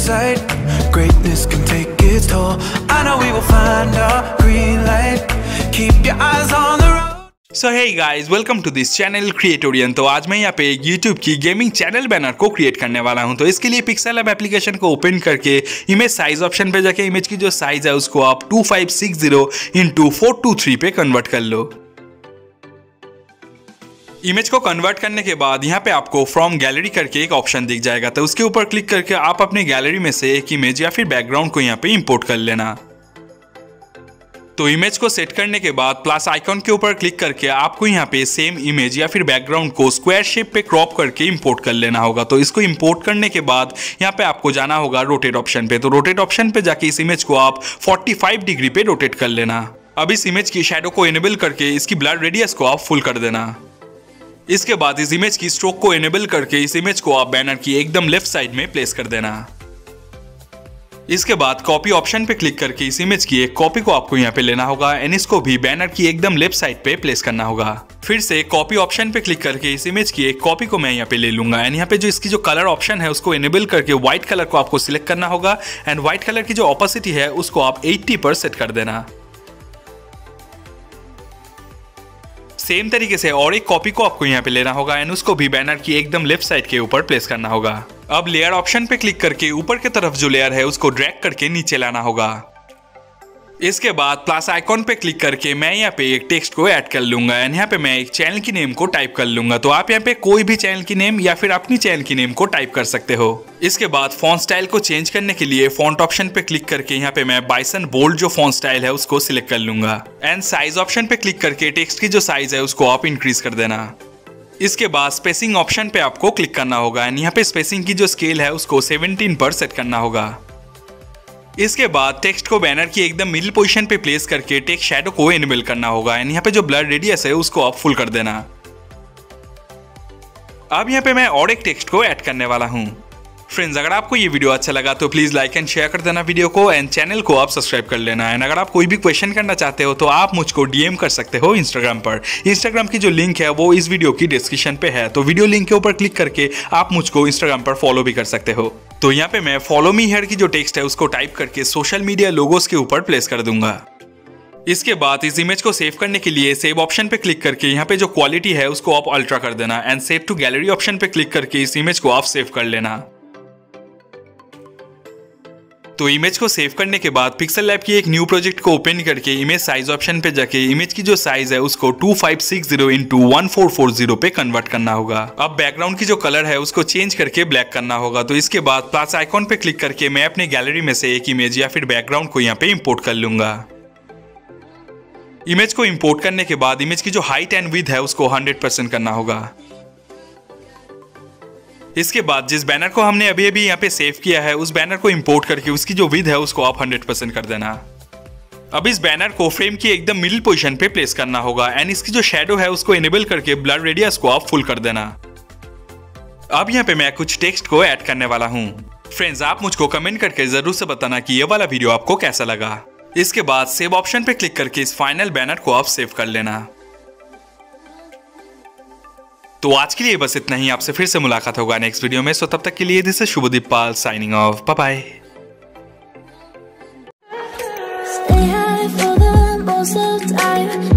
sight. Greatness can take its toll. I know we will find our green light. Keep your eyes on the road. So hey guys, welcome to this channel Creatorian. तो आज मैं यहाँ पे YouTube की gaming channel banner को create करने वाला हूँ। तो इसके लिए पिक्सेल लैब एप्लीकेशन को ओपन करके इमेज साइज ऑप्शन पे जाके इमेज की जो साइज है उसको आप 2560x423 पे कन्वर्ट कर लो। इमेज को कन्वर्ट करने के बाद यहाँ पे आपको फ्रॉम गैलरी करके एक ऑप्शन दिख जाएगा। तो उसके ऊपर क्लिक करके आप अपने गैलरी में से एक इमेज या फिर बैकग्राउंड को यहाँ पे इंपोर्ट कर लेना। तो इमेज को सेट करने के बाद प्लस आइकॉन के ऊपर क्लिक करके आपको यहाँ पे सेम इमेज या फिर बैकग्राउंड को स्क्वायर शेप पे क्रॉप करके इंपोर्ट कर लेना होगा। तो इसको इंपोर्ट करने के बाद यहाँ पे आपको जाना होगा रोटेट ऑप्शन पे। तो रोटेट ऑप्शन पे जाके इस इमेज को आप 45 डिग्री पे रोटेट कर लेना। अब इस इमेज की शैडो को इनेबल करके इसकी ब्लर रेडियस को आप फुल कर देना। इसके बाद इस इमेज की स्ट्रोक को इनेबल करके इस इमेज को आप बैनर की एकदम लेफ्ट साइड में प्लेस कर देना। इसके बाद कॉपी ऑप्शन पे क्लिक करके इस इमेज की एक कॉपी को आपको यहाँ पे लेना होगा एंड इसको भी बैनर की एकदम लेफ्ट साइड पे प्लेस करना होगा। फिर से कॉपी ऑप्शन पे क्लिक करके इस इमेज की एक कॉपी को मैं यहाँ पे ले लूंगा एंड यहाँ पे जो इसकी जो कलर ऑप्शन है उसको इनेबल करके व्हाइट कलर को आपको सिलेक्ट करना होगा एंड व्हाइट कलर की जो ऑपोसिटी है उसको आप 80 पर सेट कर देना। सेम तरीके से और एक कॉपी को आपको यहाँ पे लेना होगा एंड उसको भी बैनर की एकदम लेफ्ट साइड के ऊपर प्लेस करना होगा। अब लेयर ऑप्शन पे क्लिक करके ऊपर की तरफ जो लेयर है उसको ड्रैग करके नीचे लाना होगा। इसके बाद प्लस आइकॉन पे क्लिक करके मैं यहाँ पे एक टेक्स्ट को ऐड कर लूंगा एंड यहाँ पे मैं एक चैनल की नेम को टाइप कर लूंगा। तो आप यहाँ पे कोई भी चैनल की नेम या फिर अपनी चैनल की नेम को टाइप कर सकते हो। इसके बाद फॉन्ट स्टाइल को चेंज करने के लिए फॉन्ट ऑप्शन पे क्लिक करके यहाँ पे मैं बाइसन बोल्ड जो फॉन्ट स्टाइल है उसको सिलेक्ट कर लूंगा एंड साइज ऑप्शन पे क्लिक करके टेक्स्ट की जो साइज है उसको आप इंक्रीज कर देना। इसके बाद स्पेसिंग ऑप्शन पे आपको क्लिक करना होगा एंड यहाँ पे स्पेसिंग की जो स्केल है उसको 17 पर सेट करना होगा। इसके बाद टेक्स्ट को बैनर की एकदम मिडिल पोजीशन पे प्लेस करके टेक्स्ट शैडो को इनेबल करना होगा एंड यहाँ पे जो ब्लर रेडियस है उसको आप फुल कर देना। अब यहाँ पे मैं और एक टेक्स्ट को ऐड करने वाला हूँ। फ्रेंड्स, अगर आपको ये वीडियो अच्छा लगा तो प्लीज लाइक एंड शेयर कर देना वीडियो को एंड चैनल को आप सब्सक्राइब कर लेना। एंड अगर आप कोई भी क्वेश्चन करना चाहते हो तो आप मुझको डीएम कर सकते हो इंस्टाग्राम पर। इंस्टाग्राम की जो लिंक है वो इस वीडियो की डिस्क्रिप्शन पे है। तो वीडियो लिंक के ऊपर क्लिक करके आप मुझको इंस्टाग्राम पर फॉलो भी कर सकते हो। तो यहाँ पे मैं फॉलो मी हियर की जो टेक्स्ट है उसको टाइप करके सोशल मीडिया लोगोस के ऊपर प्लेस कर दूंगा। इसके बाद इस इमेज को सेव करने के लिए सेव ऑप्शन पे क्लिक करके यहाँ पे जो क्वालिटी है उसको आप अल्ट्रा कर देना and save to gallery option पे क्लिक करके इस इमेज को आप सेव कर लेना। तो इमेज को सेव करने के बाद पिक्सेल लैब की एक न्यू प्रोजेक्ट को ओपन करके इमेज साइज ऑप्शन पे जाके इमेज की जो साइज है उसको 2560x1440 पे कन्वर्ट करना होगा। अब बैकग्राउंड की जो कलर है उसको चेंज करके ब्लैक करना होगा। तो इसके बाद प्लस आइकॉन पे क्लिक करके मैं अपने गैलरी में से एक इमेज या फिर बैकग्राउंड को यहाँ पे इंपोर्ट कर लूंगा। इमेज को इंपोर्ट करने के बाद इमेज की जो हाइट एंड विड्थ है उसको 100% करना होगा। इसके बाद जिस बैनर को हमने अभी अभी यहाँ पे सेव किया है उस बैनर को इंपोर्ट करके उसकी जो विड्थ है उसको आप 100% कर देना। अब इस बैनर को फ्रेम की एकदम मिडिल पोजीशन पे प्लेस करना होगा एंड इसकी जो शैडो है उसको इनेबल करके ब्लर रेडियस को आप फुल कर देना। अब यहाँ पे मैं कुछ टेक्स्ट को ऐड करने वाला हूँ। फ्रेंड्स, आप मुझको कमेंट करके जरूर से बताना कि ये वाला वीडियो आपको कैसा लगा। इसके बाद सेव ऑप्शन पे क्लिक करके इस फाइनल बैनर को आप सेव कर लेना। तो आज के लिए बस इतना ही। आपसे फिर से मुलाकात होगा नेक्स्ट वीडियो में। सो तब तक के लिए this is Shubhdeep Pal signing off. Bye bye. Stay high for the most of the time.